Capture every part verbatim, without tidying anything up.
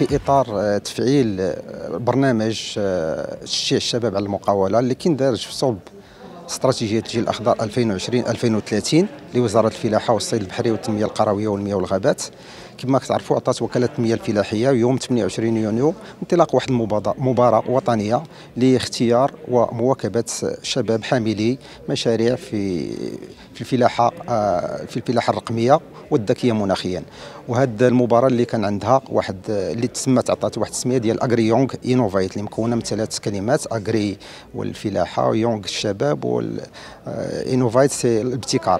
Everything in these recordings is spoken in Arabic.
في اطار تفعيل برنامج تشجيع الشباب على المقاوله اللي كيندرج في صلب استراتيجيه الجيل الاخضر ألفين وعشرين ألفين وثلاثين لوزاره الفلاحه والصيد البحري والتنميه القرويه والمياه والغابات. كما كتعرفوا عطات وكاله المياه الفلاحيه يوم ثمانية وعشرين يونيو انطلاق واحد المبادره وطنيه لاختيار ومواكبه شباب حاملي مشاريع في في الفلاحه في الفلاحه الرقميه والذكيه مناخيا. وهذه المبادره اللي كان عندها واحد اللي تسمت عطات واحد السميه ديال اغري يونغ انوفيت اللي مكونه من ثلاث كلمات: اغري والفلاحه، يونغ الشباب، والانوفيت سي الابتكار.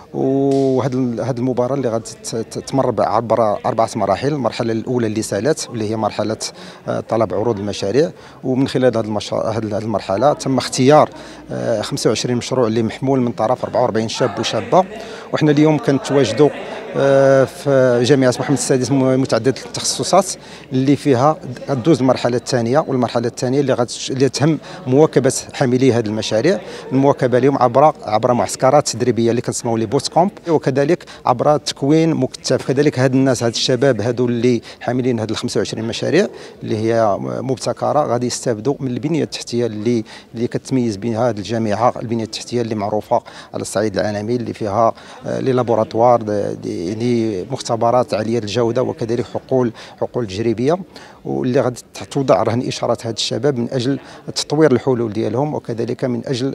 وهذه هذه المبادره اللي غادي تمر عبر اربعه مراحل. المرحله الاولى اللي سالت واللي هي مرحله طلب عروض المشاريع، ومن خلال هذه المشروع هذه المرحله تم اختيار خمسة وعشرين مشروع اللي محمول من طرف أربعة وأربعين شاب وشابه. وحنا اليوم كنتواجدوا في جامعه محمد السادس متعدده التخصصات اللي فيها دوز المرحله الثانيه، والمرحله الثانيه اللي غادي اللي تهم مواكبه حاملي هذه المشاريع. المواكبه اليوم عبر عبر معسكرات تدريبيه اللي كنسموا لي بوت كومب، وكذلك عبر تكوين مكتف. كذلك هاد الناس هاد الشباب هادو اللي حاملين هاد ال خمسة وعشرين مشاريع اللي هي مبتكره غادي يستافدوا من البنيه التحتيه اللي اللي كتميز بها هذه الجامعه، البنيه التحتيه اللي معروفه على الصعيد العالمي، اللي فيها لي لابوراتوار يعني مختبرات عاليه الجوده، وكذلك حقول حقول تجريبيه، واللي غادي توضع رهن اشارات هاد الشباب من اجل تطوير الحلول ديالهم، وكذلك من اجل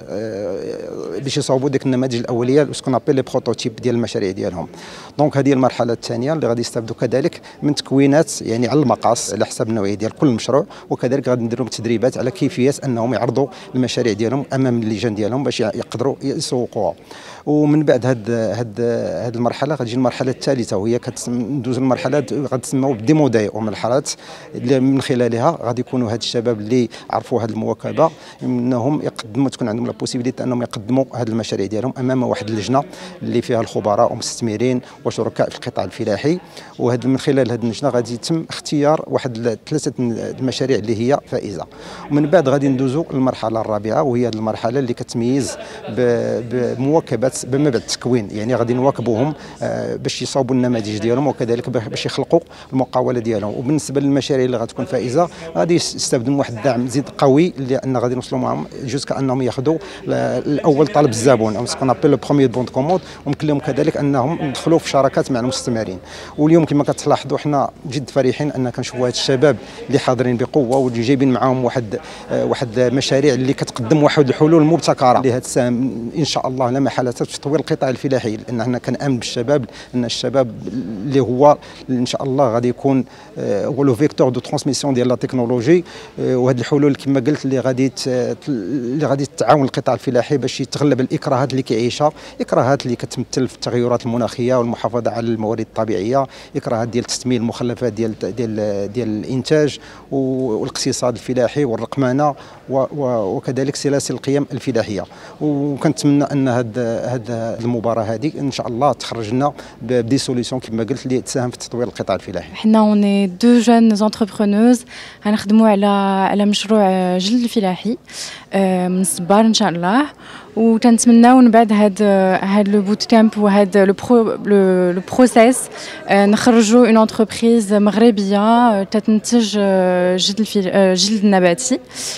باش يصاوبوا ديك النماذج الاوليه سكون ابل لي بروتوتيب ديال المشاريع ديالهم. دونك هذه المرحله الثانيه اللي غادي يستافدوا كذلك من تكوينات يعني على المقاس على حسب النوعيه ديال كل مشروع، وكذلك غادي نديروا تدريبات على كيفيه انهم يعرضوا المشاريع ديالهم امام اللجان ديالهم باش يقدروا يسوقوها. ومن بعد هاد هاد هاد المرحله غتجي المرحله الثالثه، وهي كتدوز المرحله غتسموا بالديموداي، ومرحلات اللي من خلالها غادي يكونوا هاد الشباب اللي عرفوا هاد المواكبه انهم يقدموا تكون عندهم لا بوسيبيليتي انهم يقدموا هاد المشاريع ديالهم امام واحد اللجنه اللي فيها الخبراء ومستثمرين وشركاء في القطاع الفلاحي. وهذا من خلال هذه اللجنه غادي يتم اختيار واحد ثلاثه المشاريع اللي هي فائزه. ومن بعد غادي ندوزوا للمرحله الرابعه، وهي هذه المرحله اللي كتميز بمواكبه بما بعد التكوين، يعني غادي نواكبوهم باش يصاوبوا النماذج ديالهم، وكذلك باش يخلقوا المقاوله ديالهم. وبالنسبه للمشاريع اللي غتكون فائزه غادي يستافدوا من واحد الدعم زيد قوي لان غادي نوصلوا معهم جوج كانهم ياخذوا الاول طلب الزبون او سكون ابل لو بروميير بون كوموند، وممكن لهم كذلك انهم يدخلوا في شراكات مع المستثمرين. واليوم كما كتلاحظوا حنا جد فرحين ان كنشوفوا هاد الشباب اللي حاضرين بقوه واللي جايبين معاهم واحد واحد مشاريع اللي كتقدم واحد الحلول مبتكره اللي هتساهم ان شاء الله لا محاله في تطوير القطاع الفلاحي، لان حنا كنامن بالشباب، ان الشباب اللي هو ان شاء الله غادي يكون هو لو فيكتور دو ترانسميسيون ديال لا تكنولوجي. وهذه الحلول كما قلت اللي غادي اللي غادي تعاون القطاع الفلاحي باش يتغلب الاكراهات اللي كيعيشها، اكراهات اللي كتمثل في التغيرات المناخيه والمحافظه على الموارد الطبيعيه، اكراهات ديال تثمين المخلفات ديال ديال ديال الانتاج والاقتصاد الفلاحي والرقمنه وكذلك سلاسل القيم الفلاحيه. وكنتمنى ان هذا هذا المباراه هذه ان شاء الله تخرج لنا بدي سوليسيون كما قلت اللي تساهم في تطوير القطاع الفلاحي. حنا اوني دو جون زونتربرونوز غنخدموا على على مشروع جلد الفلاحي من الصبار ان شاء الله، وتنتمناو من بعد هاد هاد لو بوت كامب وهاد لو برو لو بروسيس نخرجوا اون انتربريز مغربيه تتنتج جلد الجلد النباتي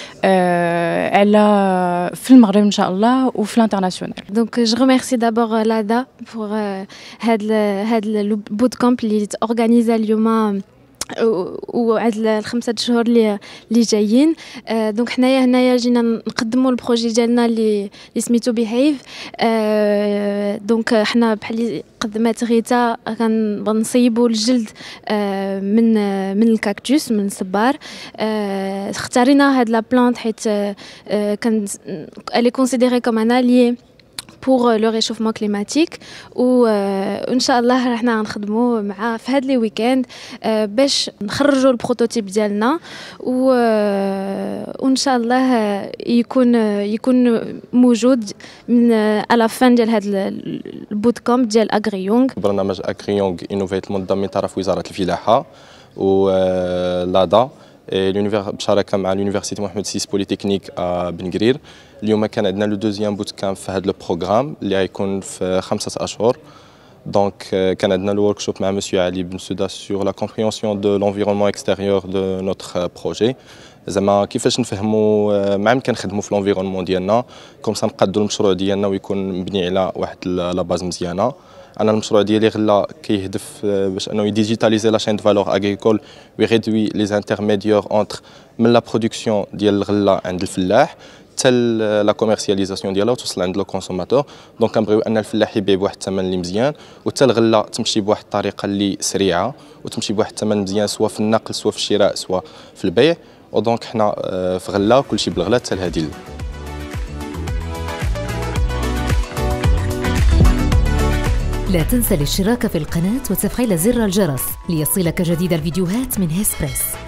على في المغرب ان شاء الله وفي الانترناسيونال. دونك جو ريميرسي دابور لادا بور هاد هاد لو بوت كامب اللي تورغانيزا اليوم وعاد الخمسة شهور اللي اللي جايين. دونك حنايا هنايا جينا نقدموا البروجي ديالنا اللي اللي سميتو بيهيف. دونك حنا بحال قدمات غيتا كنصيبوا الجلد من من الكاكتوس من الصبار. اختارينا هاد لا بلانت حيت كان elle est considérée comme un allié pour le réchauffement climatique. وان شاء الله راحنا نخدموا مع في هاد لي ويكاند باش نخرجوا البروتوتيب ديالنا وان شاء الله يكون يكون موجود من على فان ديال هاد البوت كامب ديال اغري يونغ. برنامج اغري يونغ انوفيت منظم من طرف وزاره الفلاحه ولادا بشراكه مع لونيفرسيتي محمد السادس بوليتكنيك بن قرير. اليوم كان عندنا لو دوزيام بوت كامب في هذا البروغرام اللي غيكون في خمسة اشهر دونك كان عندنا لو ورك شوب مع مسيو علي بن سودا سور لا كومبريونسيون دو لونفيرونمون اكستيريور دو نوتر بروجي، زعما كيفاش نفهموا مع من كنخدموا في لونفيرونمون ديالنا كوم سا نقادوا المشروع ديالنا ويكون مبني على واحد لا باز مزيانه. انا المشروع ديالي غلا كيهدف باش انه يديجيتاليزي لا شين دو فالور اغريكول ويريدوي لي انترميديور اونتر من لا برودكسيون ديال الغله عند الفلاح حتى لا كوميرسياليزاسيون ديالها وتوصل عند لو كونسوماتور. دونك كنبغيو ان الفلاح يبيع بواحد الثمن اللي مزيان وحتى الغله تمشي بواحد الطريقه اللي سريعه وتمشي بواحد الثمن مزيان سواء في النقل سواء في الشراء سواء في البيع. ودونك حنا في غله كلشي بالغلا حتى لهادي. لا تنسى الاشتراك في القناة وتفعيل زر الجرس ليصلك جديد الفيديوهات من هيسبريس.